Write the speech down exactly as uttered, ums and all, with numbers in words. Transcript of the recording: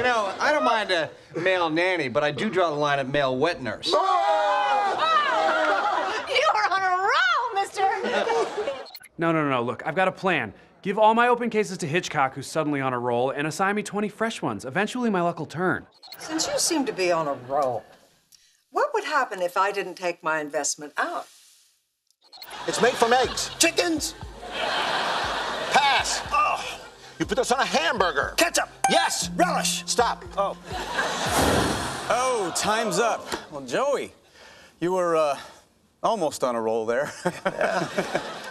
You know, I don't mind a male nanny, but I do draw the line at male wet nurse. You are on a roll, mister. No, no, no, look, I've got a plan. Give all my open cases to Hitchcock, who's suddenly on a roll, and assign me twenty fresh ones. Eventually, my luck will turn. Since you seem to be on a roll, what would happen if I didn't take my investment out? It's made from eggs. Chickens. Pass. Oh. You put this on a hamburger. Ketchup. Yes. Relish. Stop. Oh. Oh, time's up. Well, Joey, you were uh, almost on a roll there. Yeah.